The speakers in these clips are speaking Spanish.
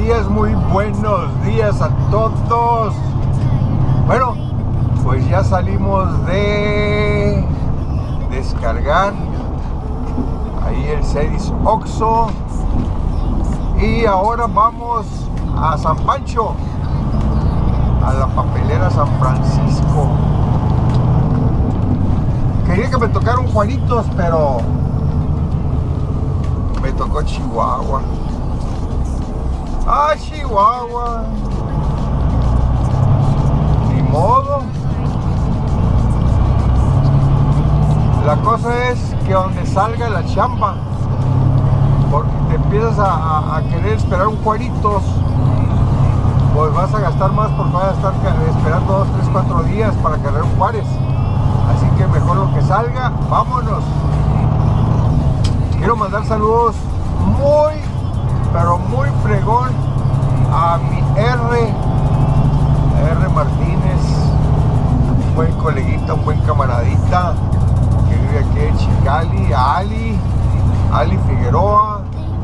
muy buenos días a todos. Bueno, pues ya salimos de descargar ahí el Cedis Oxxo y ahora vamos a San Pancho, a la papelera San Francisco. Quería que me tocaran Juanitos, pero me tocó Chihuahua. ¡Ah, Chihuahua! Ni modo. La cosa es que donde salga la chamba, porque te empiezas a querer esperar un Juanitos, pues vas a gastar más porque vas a estar esperando 2, 3, 4 días para cargar un Juárez. Así que mejor lo que salga, vámonos. Quiero mandar saludos muy, pero muy fregón a mi R Martínez, un buen coleguita, un buen camaradita que vive aquí en Chicali, a Ali Figueroa,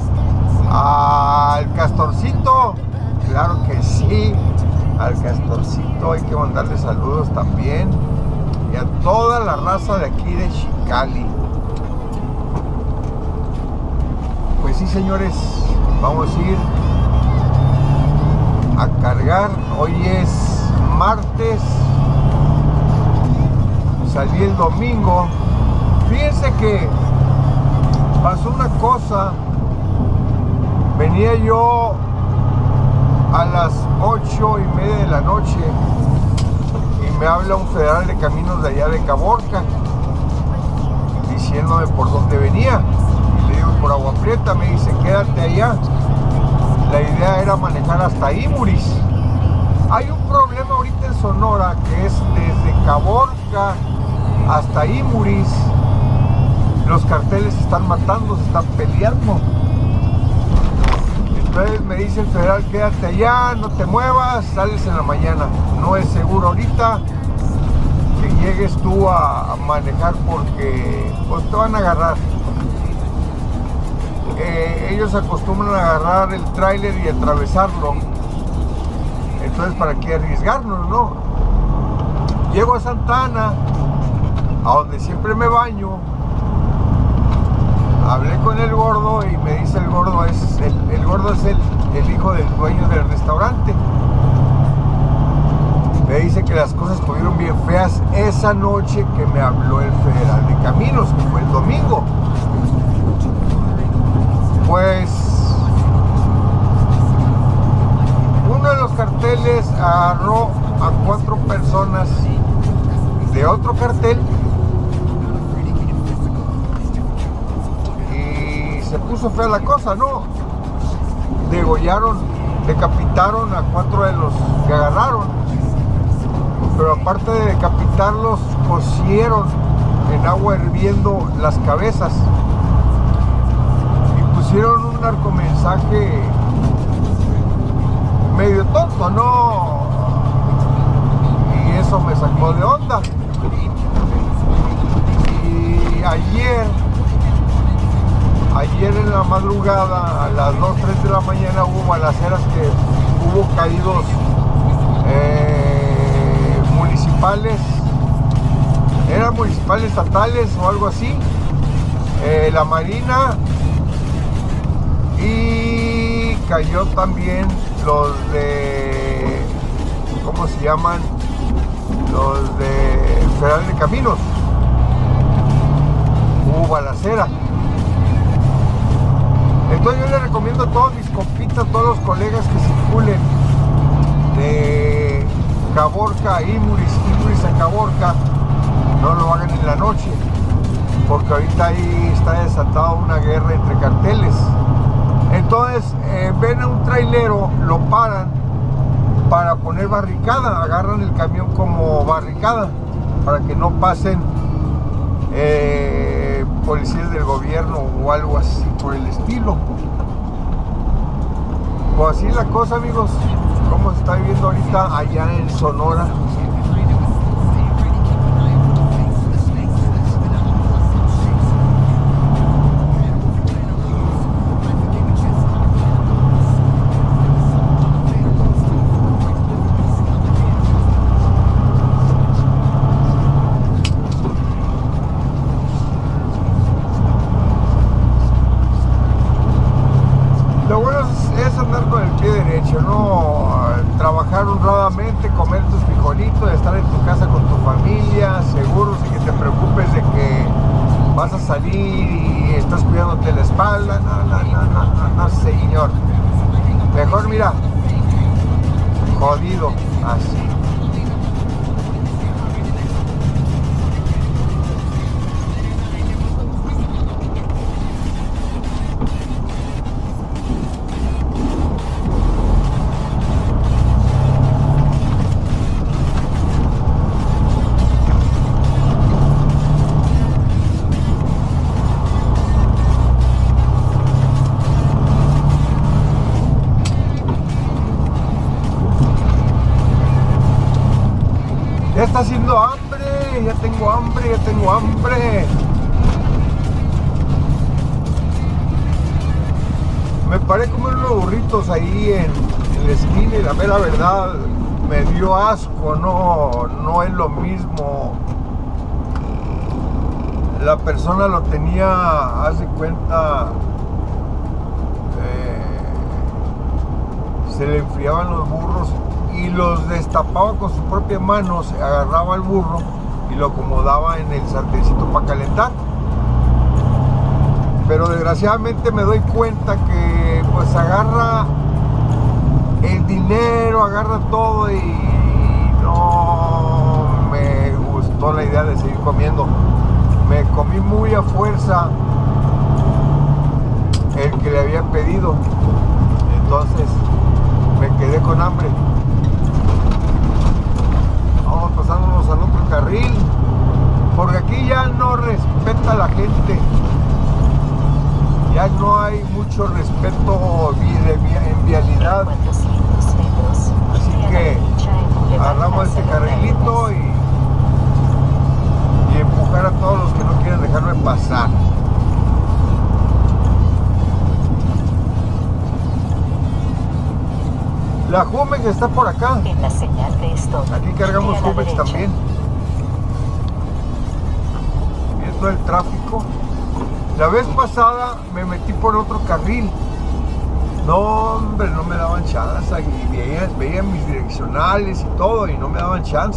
al Castorcito, claro que sí, al Castorcito hay que mandarle saludos también, y a toda la raza de aquí de Chicali. Pues sí, señores, vamos a ir a cargar. Hoy es martes, salí el domingo. Fíjense que pasó una cosa. Venía yo a las 8:30 de la noche y me habla un federal de caminos de allá de Caborca diciéndome por dónde venía. Por Agua Prieta. Me dice, quédate allá. La idea era manejar hasta Imuris. Hay un problema ahorita en Sonora que es desde Caborca hasta Imuris. Los carteles se están matando, se están peleando. Entonces me dice el federal, quédate allá, no te muevas, sales en la mañana. No es seguro ahorita que llegues tú a manejar porque pues te van a agarrar. Ellos acostumbran a agarrar el tráiler y atravesarlo. Entonces, ¿para qué arriesgarnos, no? Llego a Santa Ana, a donde siempre me baño. Hablé con el gordo y me dice el gordo es el hijo del dueño del restaurante. Me dice que las cosas estuvieron bien feas esa noche que me habló el federal de caminos, que fue el domingo. Pues uno de los carteles agarró a 4 personas de otro cartel y se puso fea la cosa, ¿no? Degollaron, decapitaron a 4 de los que agarraron, pero aparte de decapitarlos, cocieron en agua hirviendo las cabezas. Hicieron un narcomensaje medio tonto, ¿no? Y eso me sacó de onda. Y ayer en la madrugada, a las 2, 3 de la mañana, hubo balaceras que hubo caídos municipales, eran municipales estatales o algo así, la Marina. Y cayó también los de, ¿cómo se llaman? Los de Federal de Caminos. Hubo balacera. Entonces yo les recomiendo a todos mis compitas, a todos los colegas que circulen de Caborca a Imuris a Caborca, no lo hagan en la noche, porque ahorita ahí está desatada una guerra entre carteles. Entonces ven a un trailero, lo paran para poner barricada, agarran el camión como barricada para que no pasen policías del gobierno o algo así por el estilo. Pues así es la cosa, amigos, como se está viviendo ahorita allá en Sonora. trabajar honradamente, comer tus frijolitos, estar en tu casa con tu familia, seguro, sin que te preocupes de que vas a salir y estás cuidándote la espalda. No, señor. Mejor, mira, jodido, así. Ya está haciendo hambre, ya tengo hambre. Me paré a comer unos burritos ahí en la esquina y la mera verdad me dio asco, no es lo mismo. La persona lo tenía, haz de cuenta, se le enfriaban los burros y los destapaba con sus propias manos, agarraba el burro y lo acomodaba en el sartencito para calentar. Pero desgraciadamente me doy cuenta que pues agarra el dinero, agarra todo y no me gustó la idea de seguir comiendo. Me comí muy a fuerza el que le había pedido, entonces me quedé con hambre. Vamos pasándonos al otro carril, porque aquí ya no respeta a la gente, ya no hay mucho respeto en vialidad, así que agarramos este carrilito y empujar a todos los que no quieren dejarme pasar. La Jumex está por acá. En la señal de stop, aquí cargamos Jumex también. Viendo el tráfico. La vez pasada me metí por otro carril. No, hombre, no me daban chance. Y veían mis direccionales y todo y no me daban chance.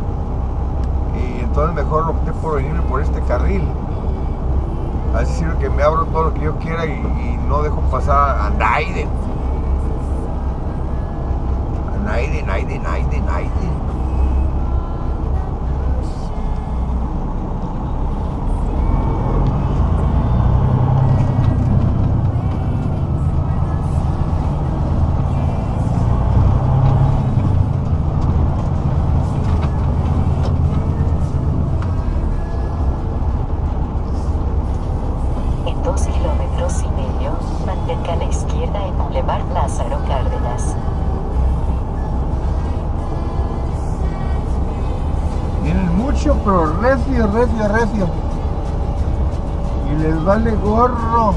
Y entonces mejor opté por venirme por este carril. Así sirve que me abro todo lo que yo quiera y no dejo pasar a nadie. Nadie. En 2,5 kilómetros, mantenga a la izquierda en Boulevard Lázaro Cárdenas. Tienen mucho, pero recio. Y les vale gorro.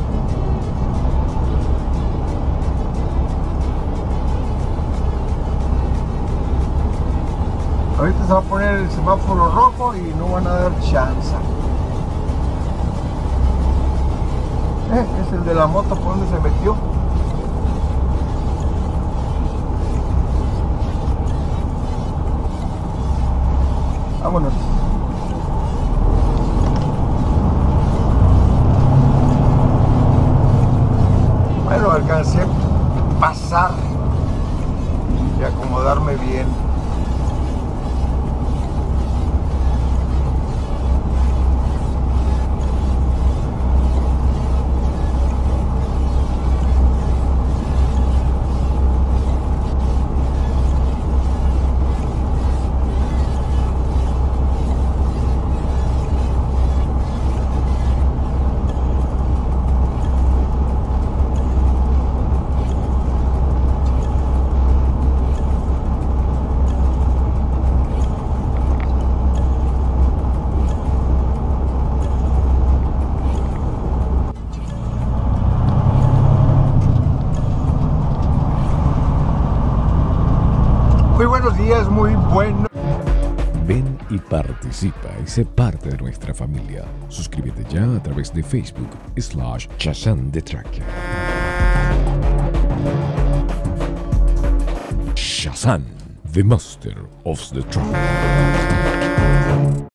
Ahorita se va a poner el semáforo rojo y no van a dar chance. Es el de la moto, ¿por dónde se metió? Vámonos. Bueno, alcancé a pasar y acomodarme bien. Muy buenos días, muy bueno. Ven y participa y sé parte de nuestra familia. Suscríbete ya a través de Facebook/Shazam de Tracker. Shazam. Hassan, the master of the truth.